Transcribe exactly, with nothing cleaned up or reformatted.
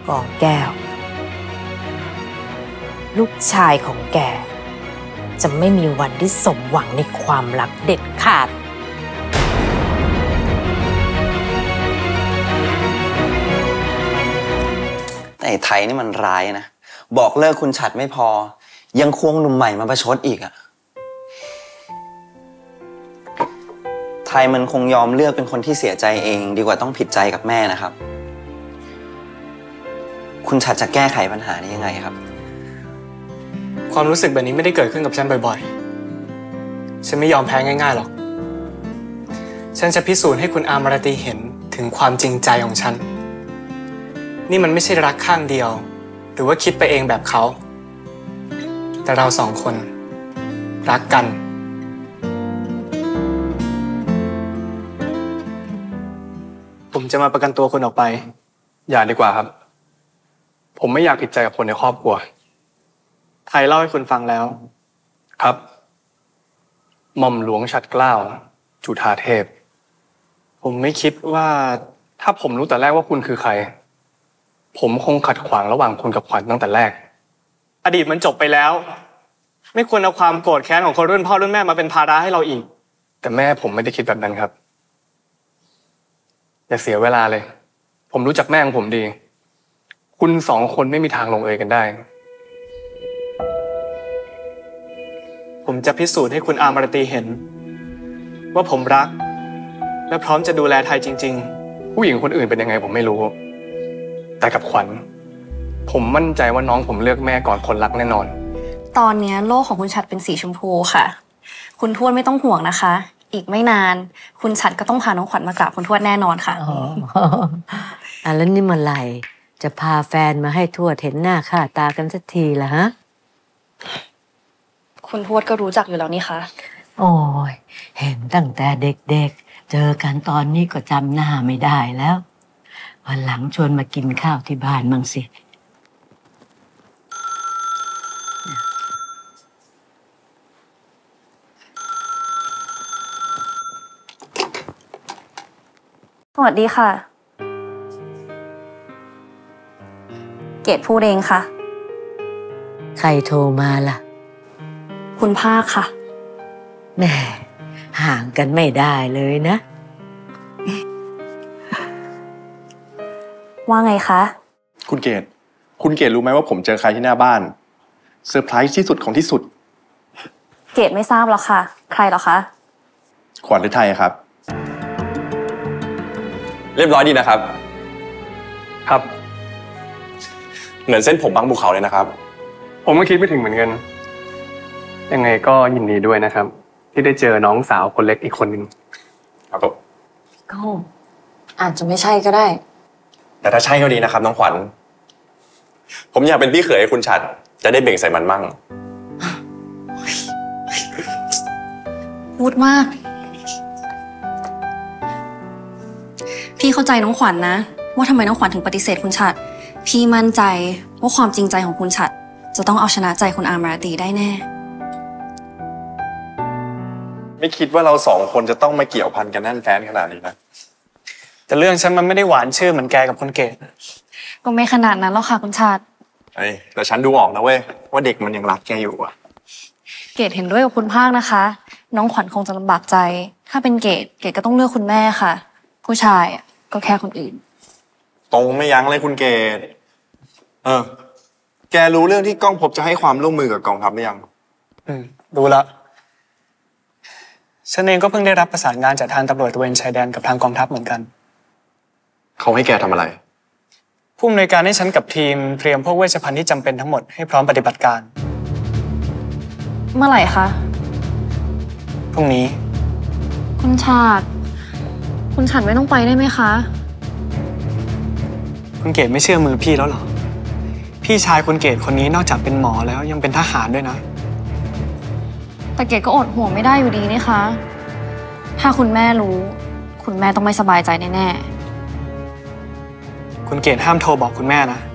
กองแก้วลูกชายของแกจะไม่มีวันที่สมหวังในความรักเด็ดขาดแต่ไทยนี่มันร้ายนะบอกเลิกคุณฉัดไม่พอยังควงหนุ่มใหม่มาประชดอีกอะไทยมันคงยอมเลือกเป็นคนที่เสียใจเองดีกว่าต้องผิดใจกับแม่นะครับคุณฉัดจะแก้ไขปัญหานี้ยังไงครับความรู้สึกแบบนี้ไม่ได้เกิดขึ้นกับฉันบ่อยๆฉันไม่ยอมแพ้ง่ายๆหรอกฉันจะพิสูจน์ให้คุณอามรตีเห็นถึงความจริงใจของฉันนี่มันไม่ใช่รักข้างเดียวหรือว่าคิดไปเองแบบเขาแต่เราสองคนรักกันผมจะมาประกันตัวคุณออกไปอย่าดีกว่าครับผมไม่อยากผิดใจกับคนในครอบครัวไทยเล่าให้คุณฟังแล้วครับหม่อมหลวงฉัตรเกล้าจุฑาเทพผมไม่คิดว่าถ้าผมรู้แต่แรกว่าคุณคือใครผมคงขัดขวางระหว่างคุณกับขวัญตั้งแต่แรกอดีตมันจบไปแล้วไม่ควรเอาความโกรธแค้นของคนรุ่นพ่อรุ่นแม่มาเป็นภาระให้เราอีกแต่แม่ผมไม่ได้คิดแบบนั้นครับอย่าเสียเวลาเลยผมรู้จักแม่ของผมดีคุณสองคนไม่มีทางลงเอยกันได้ผมจะพิสูจน์ให้คุณอามรตีเห็นว่าผมรักและพร้อมจะดูแลไทยจริงๆผู้หญิงคนอื่นเป็นยังไงผมไม่รู้แต่กับขวัญผมมั่นใจว่าน้องผมเลือกแม่ก่อนคนรักแน่นอนตอนนี้โลกของคุณฉัตรเป็นสีชมพูค่ะคุณทวดไม่ต้องห่วงนะคะอีกไม่นานคุณฉัตรก็ต้องพาน้องขวัญมากราบคุณทวดแน่นอนค่ะอ๋ออ่ะแล้วนี่เมื่อไหร่จะพาแฟนมาให้ทวดเห็นหน้าค่าตากันสักทีล่ะฮะคุณทวดก็รู้จักอยู่แล้วนี่คะโอ้ยเห็นตั้งแต่เด็กๆเจอกันตอนนี้ก็จำหน้าไม่ได้แล้ววันหลังชวนมากินข้าวที่บ้านมั่งสิสวัสดีค่ะเกดพูดเองค่ะใครโทรมาล่ะคุณภาคค่ะแหมห่างกันไม่ได้เลยนะว่าไงคะคุณเกดคุณเกดรู้ไหมว่าผมเจอใครที่หน้าบ้านเซอร์ไพรส์ที่สุดของที่สุดเกดไม่ทราบหรอกค่ะใครหรอคะขวัญฤทัยครับเรียบร้อยดีนะครับครับเหมือนเส้นผมบางภูเขาเลยนะครับผมก็คิดไม่ถึงเหมือนกันยังไงก็ยินดีด้วยนะครับที่ได้เจอน้องสาวคนเล็กอีกคนหนึ่งครับผมก็อาจจะไม่ใช่ก็ได้แต่ถ้าใช่ก็ดีนะครับน้องขวัญผมอยากเป็นพี่เขยให้คุณฉัตรจะได้เบ่งใส่มันมั่งพูดมากพี่เข้าใจน้องขวัญ นะว่าทำไมน้องขวัญถึงปฏิเสธคุณฉัตรพี่มั่นใจว่าความจริงใจของคุณฉัตรจะต้องเอาชนะใจคุณอามรตีได้แน่ไม่คิดว่าเราสองคนจะต้องมาเกี่ยวพันกันแน่นแฟ้นขนาดนี้นะแต่เรื่องฉันมันไม่ได้หวานชื่อเหมือนแกกับคุณเกดก็ไม่ขนาดนั้นหรอกค่ะคุณฉัตรเฮ้ยแต่ฉันดูออกนะเว้ยว่าเด็กมันยังรักแกอยู่อะเกดเห็นด้วยกับคุณภาคนะคะน้องขวัญคงจะลำบากใจถ้าเป็นเกดเกดก็ต้องเลือกคุณแม่ค่ะผู้ชายก็แค่คนอื่นตรงไม่ยั้งเลยคุณเกดเออแกรู้เรื่องที่ก้องพบจะให้ความร่วมมือกับกองทัพหรือยังอืมรู้ละฉันเองก็เพิ่งได้รับประสานงานจากทางตำรวจตระเวนชายแดนกับทางกองทัพเหมือนกันเขาให้แกทำอะไรผู้อำนวยการให้ฉันกับทีมเตรียมพวกเวชภัณฑ์ที่จำเป็นทั้งหมดให้พร้อมปฏิบัติการเมื่อไหร่คะพรุ่งนี้คุณฉัตรคุณฉัตรไม่ต้องไปได้ไหมคะคุณเกดไม่เชื่อมือพี่แล้วเหรอพี่ชายคุณเกดคนนี้นอกจากเป็นหมอแล้วยังเป็นทหารด้วยนะแต่เกดก็อดห่วงไม่ได้อยู่ดีนี่คะถ้าคุณแม่รู้คุณแม่ต้องไม่สบายใจแน่ๆคุณเกดห้ามโทรบอกคุณแม่นะ